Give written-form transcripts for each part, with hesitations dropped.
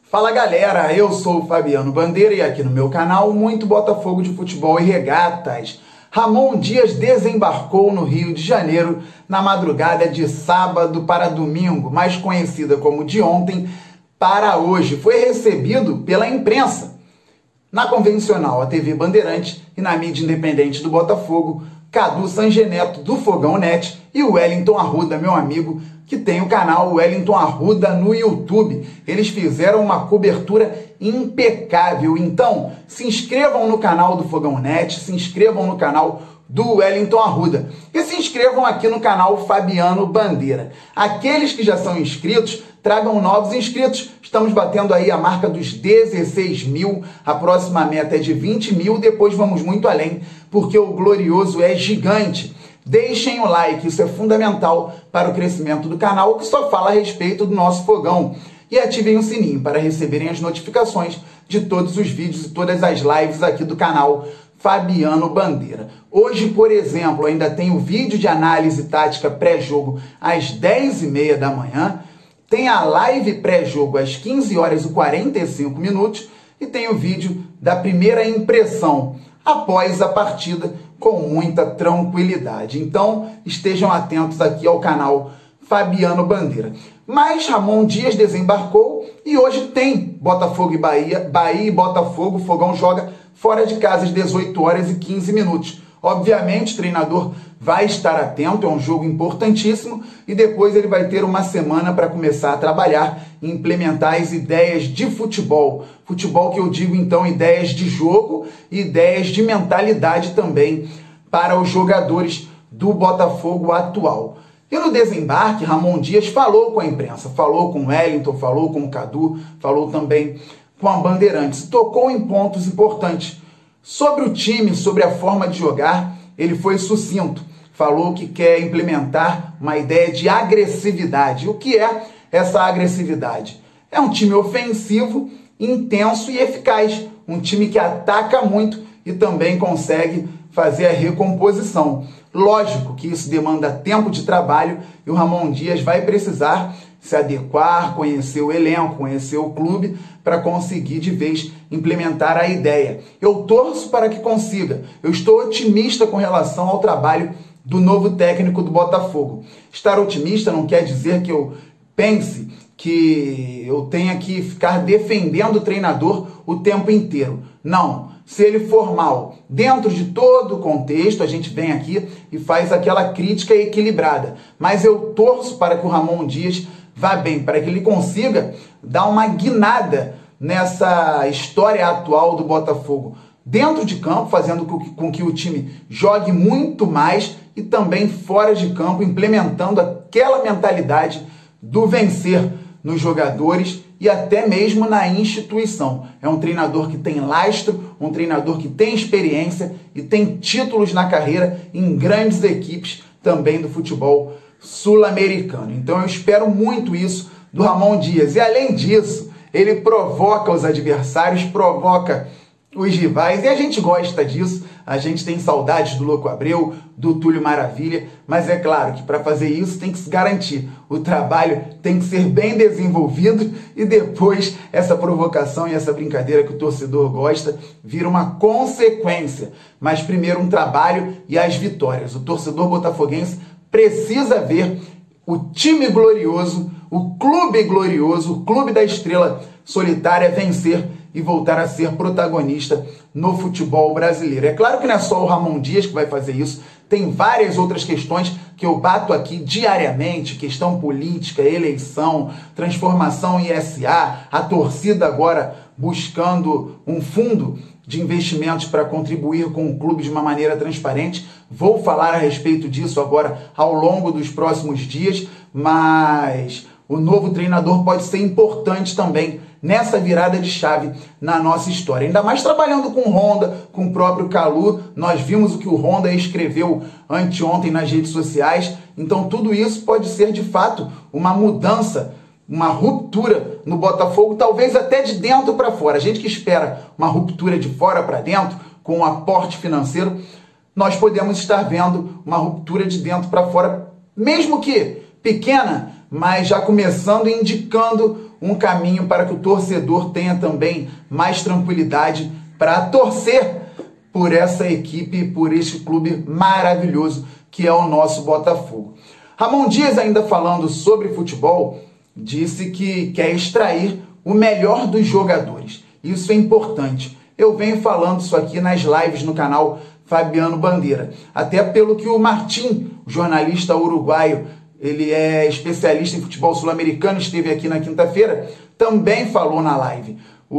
Fala galera, eu sou o Fabiano Bandeira e aqui no meu canal muito Botafogo de futebol e regatas. Ramon Dias desembarcou no Rio de Janeiro na madrugada de sábado para domingo, mais conhecida como de ontem para hoje. Foi recebido pela imprensa, na convencional, a TV Bandeirantes, e na mídia independente do Botafogo, Cadu Sangeneto do Fogão Net e o Wellington Arruda, meu amigo, que tem o canal Wellington Arruda no YouTube. Eles fizeram uma cobertura impecável. Então, se inscrevam no canal do Fogão Net, se inscrevam no canal do Wellington Arruda e se inscrevam aqui no canal Fabiano Bandeira. Aqueles que já são inscritos, tragam novos inscritos. Estamos batendo aí a marca dos 16 mil, a próxima meta é de 20 mil, depois vamos muito além, porque o glorioso é gigante. Deixem o like, isso é fundamental para o crescimento do canal, que só fala a respeito do nosso fogão. E ativem o sininho para receberem as notificações de todos os vídeos e todas as lives aqui do canal Fabiano Bandeira. Hoje, por exemplo, ainda tem o vídeo de análise tática pré-jogo às 10h30 da manhã, tem a live pré-jogo às 15h45 e tem o vídeo da primeira impressão após a partida com muita tranquilidade. Então, estejam atentos aqui ao canal Fabiano Bandeira. Mas Ramon Dias desembarcou e hoje tem Botafogo e Bahia, Bahia e Botafogo. O Fogão joga fora de casa às 18h15. Obviamente, o treinador vai estar atento, é um jogo importantíssimo, e depois ele vai ter uma semana para começar a trabalhar e implementar as ideias de futebol. Futebol que eu digo, então, ideias de jogo e ideias de mentalidade também para os jogadores do Botafogo atual. E no desembarque, Ramon Dias falou com a imprensa, falou com o Wellington, falou com o Cadu, falou também com a Bandeirantes, tocou em pontos importantes. Sobre o time, sobre a forma de jogar, ele foi sucinto. Falou que quer implementar uma ideia de agressividade. O que é essa agressividade? É um time ofensivo, intenso e eficaz. Um time que ataca muito e também consegue fazer a recomposição. Lógico que isso demanda tempo de trabalho e o Ramon Dias vai precisar se adequar, conhecer o elenco, conhecer o clube para conseguir de vez implementar a ideia. Eu torço para que consiga. Eu estou otimista com relação ao trabalho do novo técnico do Botafogo. Estar otimista não quer dizer que eu pense que eu tenha que ficar defendendo o treinador o tempo inteiro. Não. Se ele for mal, dentro de todo o contexto, a gente vem aqui e faz aquela crítica equilibrada. Mas eu torço para que o Ramon Dias vá bem, para que ele consiga dar uma guinada nessa história atual do Botafogo. Dentro de campo, fazendo com que o time jogue muito mais e também fora de campo, implementando aquela mentalidade do vencer nos jogadores e até mesmo na instituição. É um treinador que tem lastro, um treinador que tem experiência e tem títulos na carreira em grandes equipes também do futebol sul-americano. Então eu espero muito isso do Ramon Dias. E além disso, ele provoca os adversários, provoca os rivais, e a gente gosta disso. A gente tem saudades do Louco Abreu, do Túlio Maravilha, mas é claro que para fazer isso tem que se garantir. O trabalho tem que ser bem desenvolvido e depois essa provocação e essa brincadeira que o torcedor gosta vira uma consequência. Mas primeiro um trabalho e as vitórias. O torcedor botafoguense precisa ver o time glorioso, o clube da estrela solitária vencer e voltar a ser protagonista no futebol brasileiro. É claro que não é só o Ramon Dias que vai fazer isso, tem várias outras questões que eu bato aqui diariamente, questão política, eleição, transformação em SA, a torcida agora buscando um fundo de investimentos para contribuir com o clube de uma maneira transparente. Vou falar a respeito disso agora ao longo dos próximos dias, mas o novo treinador pode ser importante também nessa virada de chave na nossa história. Ainda mais trabalhando com o Honda, com o próprio Calu. Nós vimos o que o Honda escreveu anteontem nas redes sociais. Então tudo isso pode ser de fato uma mudança, uma ruptura no Botafogo, talvez até de dentro para fora. A gente que espera uma ruptura de fora para dentro, com um aporte financeiro, nós podemos estar vendo uma ruptura de dentro para fora, mesmo que pequena, mas já começando e indicando um caminho para que o torcedor tenha também mais tranquilidade para torcer por essa equipe, por este clube maravilhoso que é o nosso Botafogo. Ramon Dias, ainda falando sobre futebol, disse que quer extrair o melhor dos jogadores. Isso é importante. Eu venho falando isso aqui nas lives no canal Fabiano Bandeira. Até pelo que o Martim, jornalista uruguaio, ele é especialista em futebol sul-americano, esteve aqui na quinta-feira, também falou na live.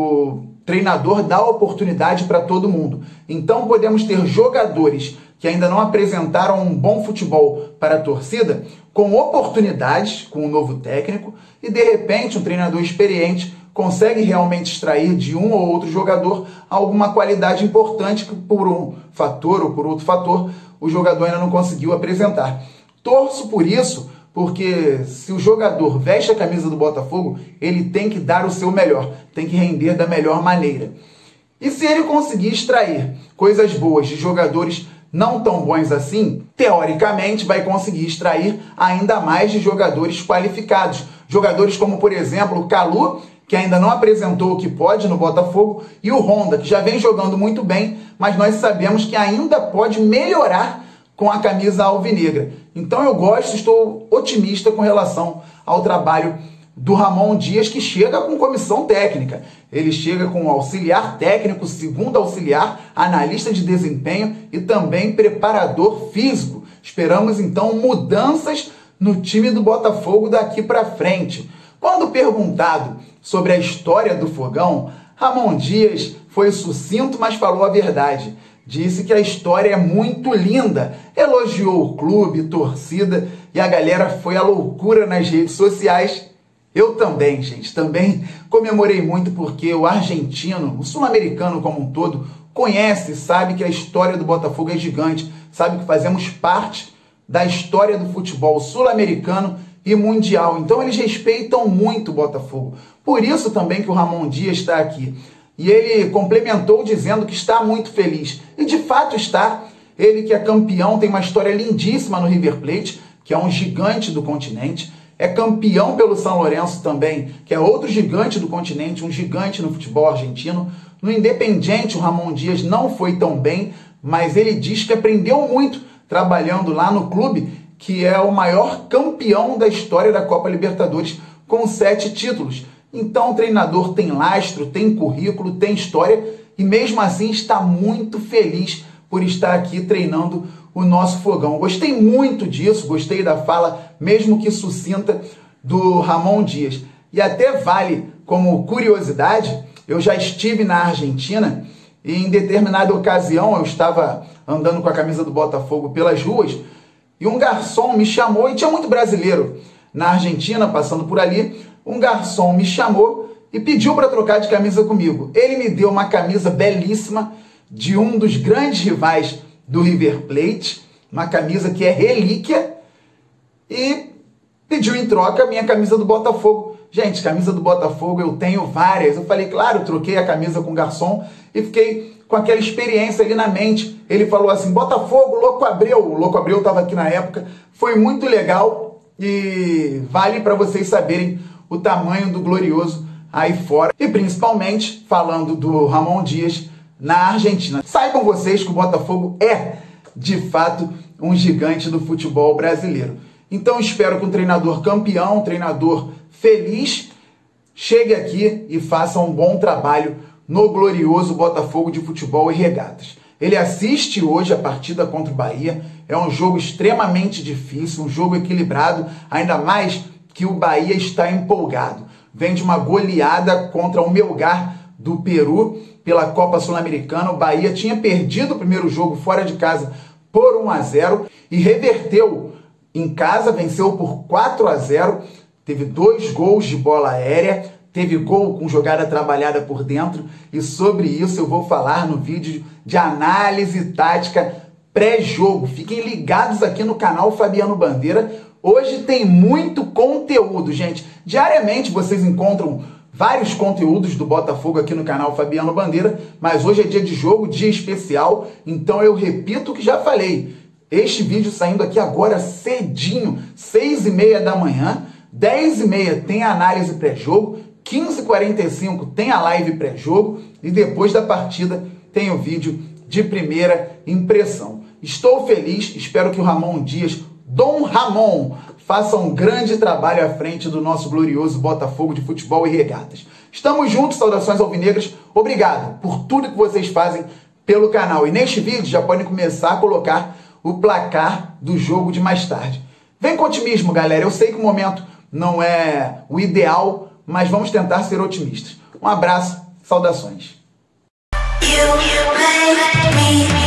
O treinador dá oportunidade para todo mundo. Então podemos ter jogadores que ainda não apresentaram um bom futebol para a torcida, com oportunidades com um novo técnico, e de repente um treinador experiente consegue realmente extrair de um ou outro jogador alguma qualidade importante que por um fator ou por outro fator o jogador ainda não conseguiu apresentar. Torço por isso, porque se o jogador veste a camisa do Botafogo, ele tem que dar o seu melhor, tem que render da melhor maneira. E se ele conseguir extrair coisas boas de jogadores não tão bons assim, teoricamente vai conseguir extrair ainda mais de jogadores qualificados. Jogadores como, por exemplo, o Calu, que ainda não apresentou o que pode no Botafogo, e o Honda, que já vem jogando muito bem, mas nós sabemos que ainda pode melhorar com a camisa alvinegra. Então eu gosto, estou otimista com relação ao trabalho do Ramon Dias, que chega com comissão técnica. Ele chega com auxiliar técnico, segundo auxiliar, analista de desempenho e também preparador físico. Esperamos então mudanças no time do Botafogo daqui para frente. Quando perguntado sobre a história do Fogão, Ramon Dias foi sucinto, mas falou a verdade. Disse que a história é muito linda, elogiou o clube, torcida, e a galera foi à loucura nas redes sociais. Eu também, gente, também comemorei muito porque o argentino, o sul-americano como um todo, conhece, sabe que a história do Botafogo é gigante, sabe que fazemos parte da história do futebol sul-americano e mundial. Então eles respeitam muito o Botafogo. Por isso também que o Ramon Dias está aqui. E ele complementou dizendo que está muito feliz. E de fato está. Ele que é campeão, tem uma história lindíssima no River Plate, que é um gigante do continente. É campeão pelo São Lourenço também, que é outro gigante do continente, um gigante no futebol argentino. No Independiente, o Ramon Dias não foi tão bem, mas ele diz que aprendeu muito trabalhando lá no clube, que é o maior campeão da história da Copa Libertadores, com 7 títulos. Então o treinador tem lastro, tem currículo, tem história, e mesmo assim está muito feliz por estar aqui treinando o nosso Fogão. Gostei muito disso, gostei da fala, mesmo que sucinta, do Ramon Dias. E até vale como curiosidade, eu já estive na Argentina e em determinada ocasião eu estava andando com a camisa do Botafogo pelas ruas e um garçom me chamou, e tinha muito brasileiro na Argentina passando por ali. Um garçom me chamou e pediu para trocar de camisa comigo. Ele me deu uma camisa belíssima de um dos grandes rivais do River Plate, uma camisa que é relíquia, e pediu em troca a minha camisa do Botafogo. Gente, camisa do Botafogo eu tenho várias. Eu falei, claro, troquei a camisa com o garçom e fiquei com aquela experiência ali na mente. Ele falou assim, Botafogo, Louco Abreu. O Louco Abreu estava aqui na época. Foi muito legal e vale para vocês saberem o tamanho do glorioso aí fora. E principalmente falando do Ramon Dias na Argentina. Saibam vocês que o Botafogo é, de fato, um gigante do futebol brasileiro. Então espero que um treinador campeão, um treinador feliz, chegue aqui e faça um bom trabalho no glorioso Botafogo de Futebol e Regatas. Ele assiste hoje a partida contra o Bahia. É um jogo extremamente difícil, um jogo equilibrado, ainda mais que o Bahia está empolgado. Vem de uma goleada contra o Melgar do Peru pela Copa Sul-Americana. O Bahia tinha perdido o primeiro jogo fora de casa por 1-0 e reverteu em casa, venceu por 4-0, teve 2 gols de bola aérea, teve gol com jogada trabalhada por dentro, e sobre isso eu vou falar no vídeo de análise tática pré-jogo. Fiquem ligados aqui no canal Fabiano Bandeira. Hoje tem muito conteúdo, gente. Diariamente vocês encontram vários conteúdos do Botafogo aqui no canal Fabiano Bandeira, mas hoje é dia de jogo, dia especial, então eu repito o que já falei. Este vídeo saindo aqui agora cedinho, 6h30 da manhã, 10h30 tem a análise pré-jogo, 15h45 tem a live pré-jogo e depois da partida tem o vídeo de primeira impressão. Estou feliz, espero que o Ramon Dias, Dom Ramon, faça um grande trabalho à frente do nosso glorioso Botafogo de Futebol e Regatas. Estamos juntos, saudações alvinegras, obrigado por tudo que vocês fazem pelo canal. E neste vídeo já podem começar a colocar o placar do jogo de mais tarde. Vem com otimismo, galera, eu sei que o momento não é o ideal, mas vamos tentar ser otimistas. Um abraço, saudações. You make me